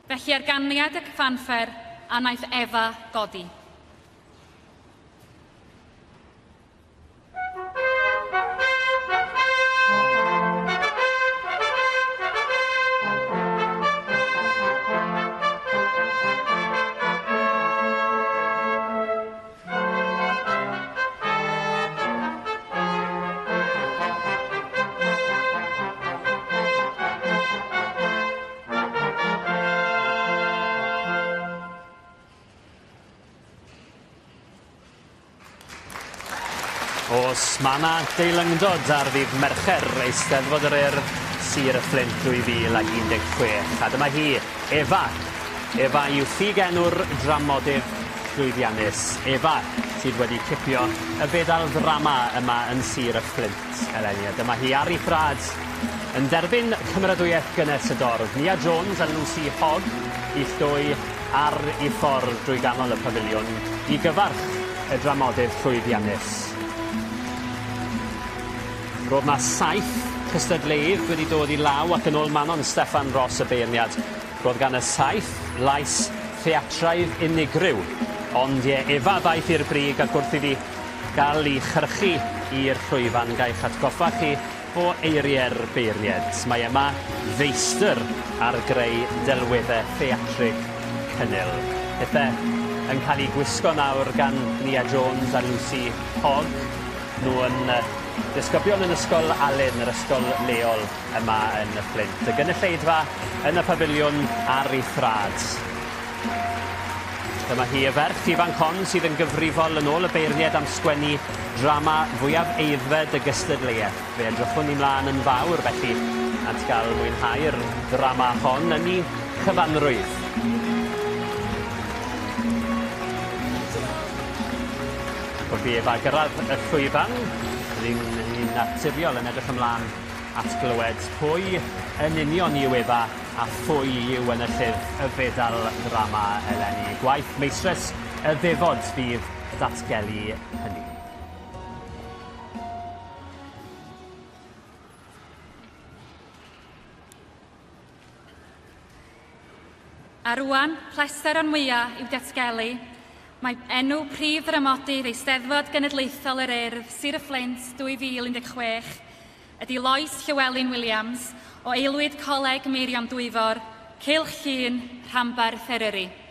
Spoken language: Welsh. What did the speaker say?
Felly ar ganiad y cyfanfer a wnaeth Efa godi. Os mae yna deilyngdod ar ddydd Mercher Eisteddfod yr Urdd, Sir y Fflint 2016. A dyma hi, Efa. Efa yw ffug-enw'r dramodydd llwyddiannus. Efa sydd wedi cipio y fedal ddrama yma yn Sir y Fflint eleni. Dyma hi ar ei thrad yn derbyn cymeradwyaeth gynnes y dorf. Nia Jones a Lucy Hogg i llwy ar ei ffordd drwy ganol y pafiliwn i gyfarch y dramodydd llwyddiannus. Roedd yna 7 cystadleuedd wedi dod i law ac yn ôl Manon Steffan Ross y beirniad. Roedd gan y 7 lais theatraidd unigryw. Ond Efa ddaeth i'r brig ac wrth iddi gael ei chyrchu i'r llwyfan gaeth atgoffa chi o eiriau'r beirniad. Mae yma feistr ar greu delweddau theatrig cynnil. Pethau yn cael ei gwisgo nawr gan Nia Jones a Lucy Hogg. Nhw yn disgyblion yn ysgol Alun, yr ysgol leol yma yn y Fflint. Y gynulleidfa yn y pafiliwn ar ei thrad. Dyma hi y ferch ifanc hon sydd yn gyfrifol yn ôl y beirniad am sgwennu drama fwyaf eiddfed y gystadleuaeth. Fe edrychwn ni mlaen yn fawr felly at gael mwynhau'r drama hon yn ei chyfanrwydd. Wrth i Efa gyrraedd y llwyfan, ni'n naturiol yn edrych ymlaen at glywed pwy yn union yw Efa a phwy yw enillydd y fedal ddrama eleni. Gwaith meistres y ddefod fydd datgelu hynny. A rwan, plester o'n mwyaf i'w datgelu, mae enw prif dramodydd Eisteddfod Genedlaethol yr Urdd, Sir y Fflint 2016 ydy Lois Llywelyn Williams o aelwyd Coleg Meiriam Dwyfor, Cylch Llŷn, Rhanbarth Eryri.